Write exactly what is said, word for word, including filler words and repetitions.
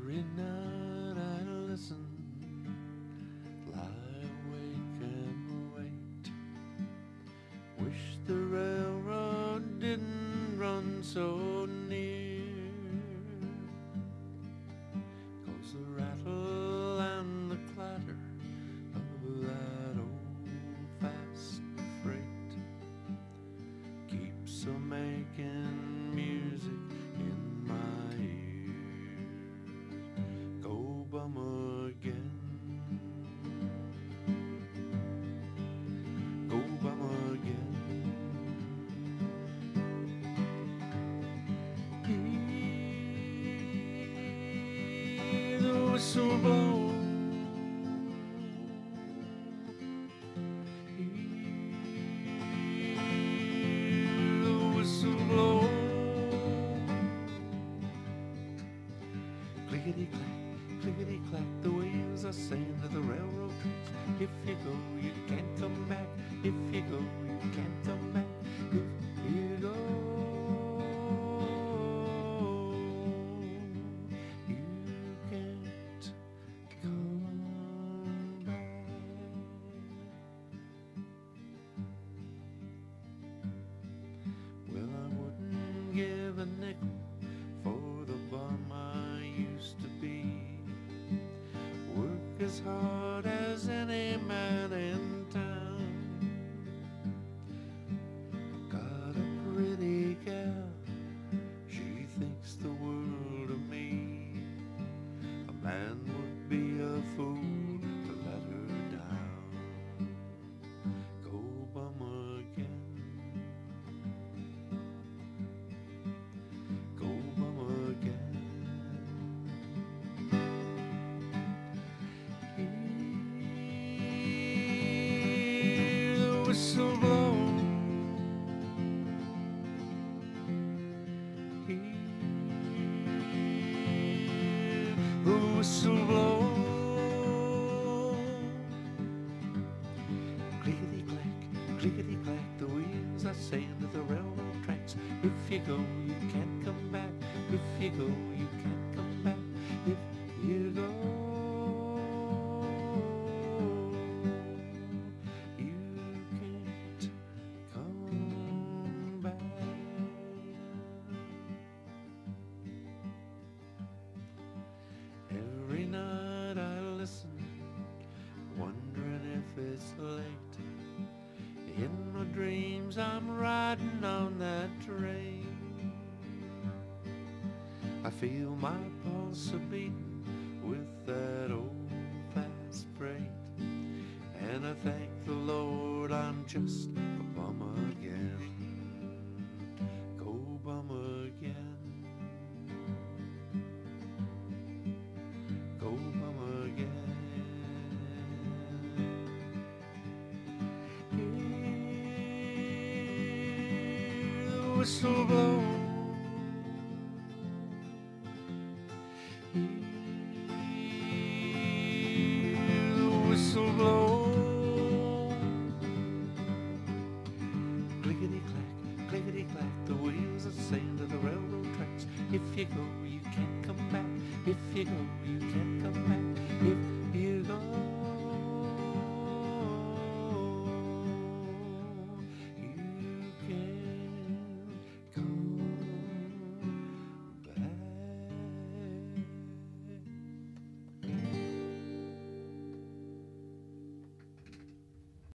Every night I listen, lie awake and wait. Wish the railroad didn't run so near, 'cause the rattle and the clatter of that old fast freight keeps a making music in my ears. Go bum again, go bum again. Hear the whistle blow, hear the whistle blow. Clickety-clack, clickety-clack, the wheels are saying to the railroad tracks. If you go, you can't come back. If you go, you can't come back. If you go, you can't come back. Well, I wouldn't give a nickel for the bum I used to be. Work as hard as any man in town. Got a pretty gal, she thinks the world of me. A man would be a fool to let her down. Go bum again, go bum again. Hear the whistle blow, hear the whistle blow. Clickety-clack, clickety-clack, the wheels are saying to the railroad tracks. If you go, you can't come back. If you go, you can't come back. If you go, you can't come back. Every night I listen, wondering if it's late. In my dreams I'm riding on that train. I feel my pulse a beating with that old fast freight, and I thank the Lord I'm just a bum again. Go bum again, go bum again. Hear the whistle blow, hear the whistle blow. Clickety-clack, clickety-clack, the wheels are saying to the railroad tracks. If you go, you can't come back. If you go, you